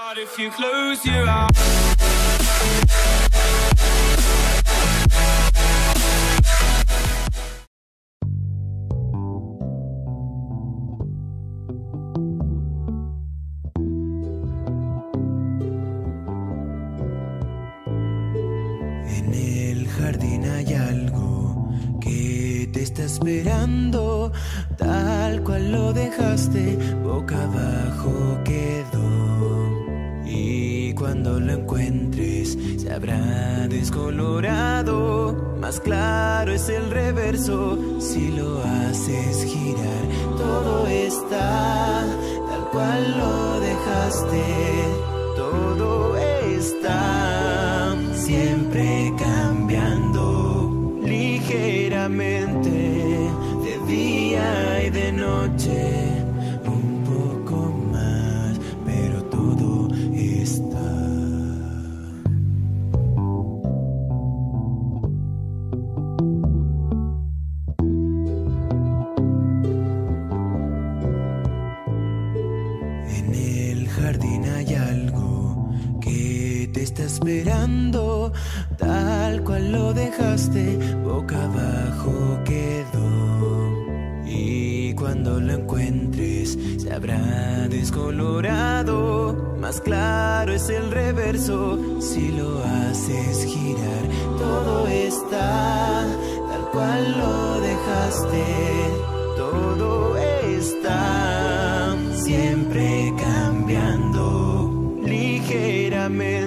If you close your eyes. En el jardín hay algo que te está esperando, tal cual lo dejaste, boca abajo quedó. Y cuando lo encuentres se habrá descolorado, más claro es el reverso si lo haces girar. Todo está tal cual lo dejaste, todo está siempre cambiando ligeramente, de día y de noche. Esperando, tal cual lo dejaste, boca abajo quedó. Y cuando lo encuentres se habrá descolorado, más claro es el reverso si lo haces girar. Todo está tal cual lo dejaste, todo está siempre cambiando ligeramente,